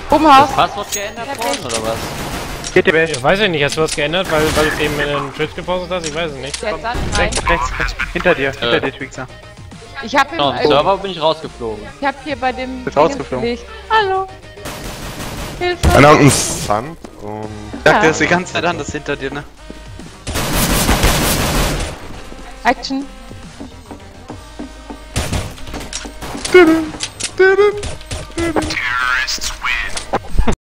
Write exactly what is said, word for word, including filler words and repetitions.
Umhaus. Ist das Passwort geändert worden oder was? Geht dir weg. Ich weiß ja nicht, hast du was geändert, weil, weil du es eben in den Twitch gepostet hast? Ich weiß es nicht. Der ist an, nein. Rechts, rechts, rechts. Hinter dir, hinter Äh. dir, Twixer. Ich hab Genau, im, im Server bin ich rausgeflogen. ich hab hier bei dem... Bist rausgeflogen. Dingens gelegt. Hallo. Hilfe. Einer hat einen Sand und... Sagt dir das die ganze Zeit an, das ist hinter dir, ne? Action. Terrorists